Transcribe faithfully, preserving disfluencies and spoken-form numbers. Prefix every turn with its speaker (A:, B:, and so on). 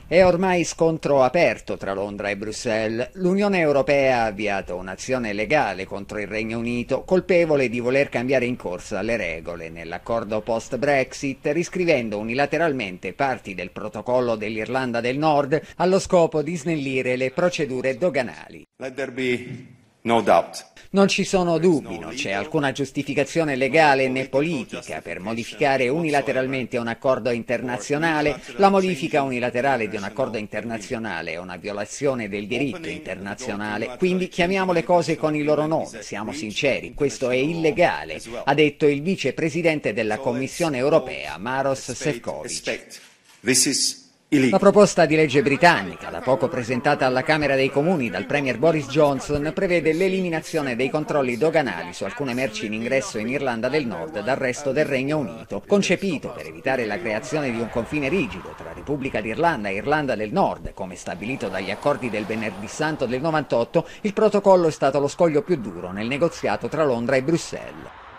A: È ormai scontro aperto tra Londra e Bruxelles. L'Unione Europea ha avviato un'azione legale contro il Regno Unito, colpevole di voler cambiare in corsa le regole nell'accordo post-Brexit, riscrivendo unilateralmente parti del protocollo dell'Irlanda del Nord allo scopo di snellire le procedure doganali.
B: Let there be no doubt.
A: Non ci sono dubbi, non c'è alcuna giustificazione legale né politica per modificare unilateralmente un accordo internazionale. La modifica unilaterale di un accordo internazionale è una violazione del diritto internazionale, quindi chiamiamo le cose con il loro nome, siamo sinceri, questo è illegale, ha detto il vicepresidente della Commissione europea, Maroš Šefčovič. La proposta di legge britannica, da poco presentata alla Camera dei Comuni dal Premier Boris Johnson, prevede l'eliminazione dei controlli doganali su alcune merci in ingresso in Irlanda del Nord dal resto del Regno Unito, concepito per evitare la creazione di un confine rigido tra Repubblica d'Irlanda e Irlanda del Nord, come stabilito dagli accordi del Venerdì Santo del novantotto. Il protocollo è stato lo scoglio più duro nel negoziato tra Londra e Bruxelles.